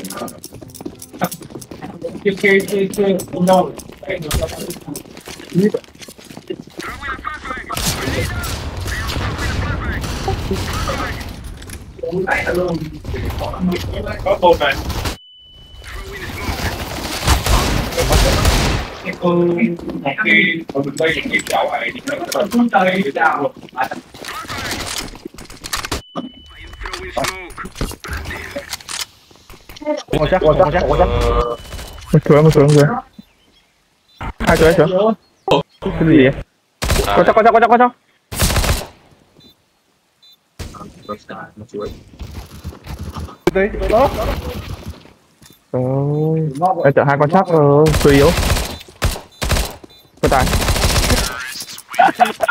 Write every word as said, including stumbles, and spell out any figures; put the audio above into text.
Kia kia kia kia không đâu. Có một này. Cô một cái ở bên đây cái chảo này thì nó cũng tay đào. Một chắc, một chắc, một chắc. Một cửa, một cửa, một cửa. Hai cửa, hai cửa. Cái gì vậy? Có chắc, có chắc, có chắc, có chắc. Đi, đó. Rồi. Em chọn hai con chắc rồi, suy yếu. Có tài.